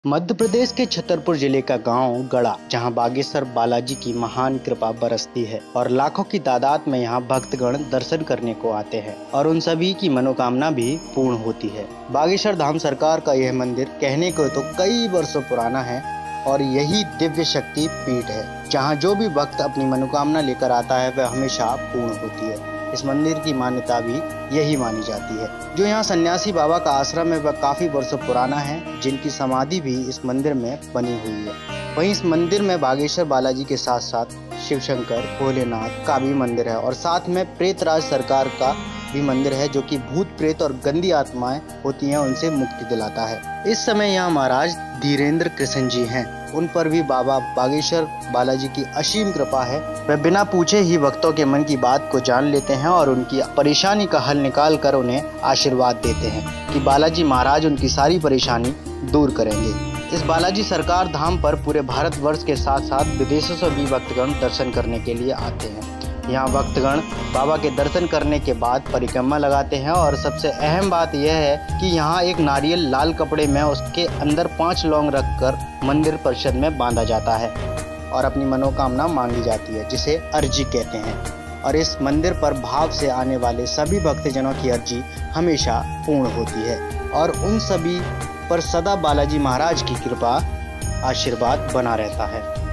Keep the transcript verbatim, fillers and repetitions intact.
मध्य प्रदेश के छतरपुर जिले का गांव गड़ा, जहां बागेश्वर बालाजी की महान कृपा बरसती है और लाखों की तादाद में यहां भक्तगण दर्शन करने को आते हैं और उन सभी की मनोकामना भी पूर्ण होती है। बागेश्वर धाम सरकार का यह मंदिर कहने को तो कई वर्षों पुराना है और यही दिव्य शक्ति पीठ है, जहां जो भी भक्त अपनी मनोकामना लेकर आता है वह हमेशा पूर्ण होती है। इस मंदिर की मान्यता भी यही मानी जाती है। जो यहाँ सन्यासी बाबा का आश्रम है वह काफी वर्षों पुराना है, जिनकी समाधि भी इस मंदिर में बनी हुई है। वहीं इस मंदिर में बागेश्वर बालाजी के साथ साथ शिव शंकर, भोलेनाथ का भी मंदिर है और साथ में प्रेतराज सरकार का भी मंदिर है, जो कि भूत प्रेत और गंदी आत्माएं होती हैं उनसे मुक्ति दिलाता है। इस समय यहाँ महाराज धीरेन्द्र कृष्ण जी हैं, उन पर भी बाबा बागेश्वर बालाजी की असीम कृपा है। वे बिना पूछे ही भक्तों के मन की बात को जान लेते हैं और उनकी परेशानी का हल निकाल कर उन्हें आशीर्वाद देते हैं कि बालाजी महाराज उनकी सारी परेशानी दूर करेंगे। इस बालाजी सरकार धाम पर पूरे भारतवर्ष के साथ साथ विदेशों से भी भक्तगण दर्शन करने के लिए आते हैं। यहाँ भक्तगण बाबा के दर्शन करने के बाद परिक्रमा लगाते हैं और सबसे अहम बात यह है कि यहाँ एक नारियल लाल कपड़े में उसके अंदर पांच लौंग रखकर मंदिर परिषद में बांधा जाता है और अपनी मनोकामना मांगी जाती है, जिसे अर्जी कहते हैं। और इस मंदिर पर भाव से आने वाले सभी भक्तजनों की अर्जी हमेशा पूर्ण होती है और उन सभी पर सदा बालाजी महाराज की कृपा आशीर्वाद बना रहता है।